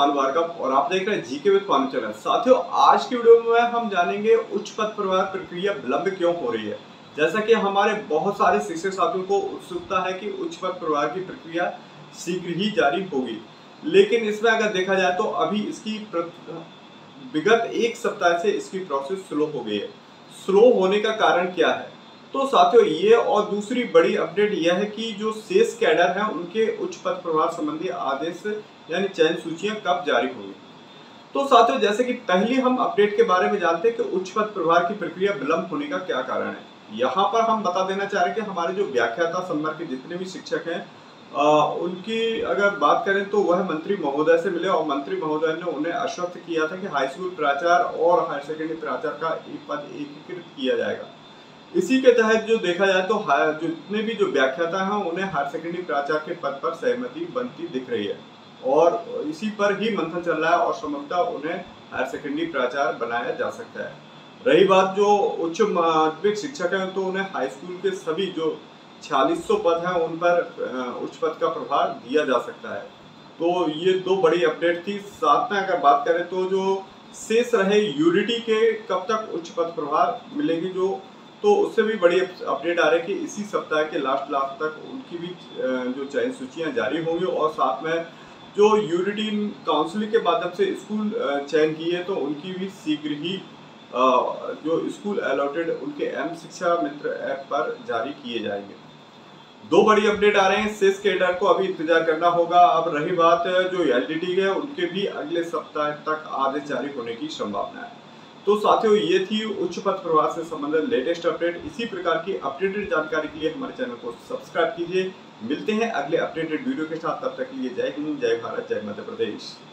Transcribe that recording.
पानु भार्गव और आप देख रहे हैं जीके विद पानु चैनल। साथियों, आज की वीडियो में हम जानेंगे उच्च पद प्रभार प्रक्रिया विलंब क्यों हो रही है। जैसा कि हमारे बहुत सारे शिक्षक साथियों को उत्सुकता है कि उच्च पद प्रभार की प्रक्रिया शीघ्र ही जारी होगी, लेकिन इसमें अगर देखा जाए तो अभी इसकी विगत एक सप्ताह से इसकी प्रोसेस स्लो हो गई है। स्लो होने का कारण क्या है? तो साथियों, ये और दूसरी बड़ी अपडेट यह है कि जो शेष कैडर हैं उनके उच्च पद प्रभार संबंधी आदेश यानी चयन सूचियां कब जारी होंगी। तो साथियों, जैसे कि पहले हम अपडेट के बारे में जानते हैं कि उच्च पद प्रभार की प्रक्रिया विलंब होने का क्या कारण है। यहाँ पर हम बता देना चाह रहे हैं कि हमारे जो व्याख्याता संवर्ग के जितने भी शिक्षक हैं उनकी अगर बात करें तो वह मंत्री महोदय से मिले और मंत्री महोदय ने उन्हें आश्वस्त किया था कि हाई स्कूल प्राचार्य और हायर सेकेंडरी प्राचार्य का एक पद एकीकृत किया जाएगा। इसी के तहत जो देखा जाए तो जितने भी जो व्याख्याता हैं उन्हें हायर सेकेंडरी प्राचार्य के पद पर सहमति बनती दिख रही है और इसी पर ही मंथन चल रहा है और संभवतः उन्हें हायर सेकेंडरी प्राचार्य बनाया जा सकता है। रही बात जो उच्च माध्यमिक शिक्षक हैं तो उन्हें हाई स्कूल के सभी जो 4600 पद हैं उन पर उच्च पद का प्रभार दिया जा सकता है। तो ये दो बड़ी अपडेट थी। साथ में अगर बात करें तो जो शेष रहे यूडीटी के कब तक उच्च पद प्रभार मिलेंगे तो उससे भी बड़ी अपडेट आ रही है कि इसी सप्ताह के लास्ट तक उनकी भी जो चयन सूचियां जारी होंगी और साथ में जो यूडीटी काउंसिलिंग के माध्यम से स्कूल चयन किए तो उनकी भी शीघ्र ही जो स्कूल अलॉटेड उनके एम शिक्षा मित्र ऐप पर जारी किए जाएंगे। दो बड़ी अपडेट आ रहे हैं। शेष कैडर को अभी इंतजार करना होगा। अब रही बात जो एलडीटी है उनके भी अगले सप्ताह तक आदेश जारी होने की संभावना है। तो साथियों, ये थी उच्च पद प्रभार से संबंधित लेटेस्ट अपडेट। इसी प्रकार की अपडेटेड जानकारी के लिए हमारे चैनल को सब्सक्राइब कीजिए। मिलते हैं अगले अपडेटेड वीडियो के साथ। तब तक के लिए जय हिंद, जय भारत, जय मध्य प्रदेश।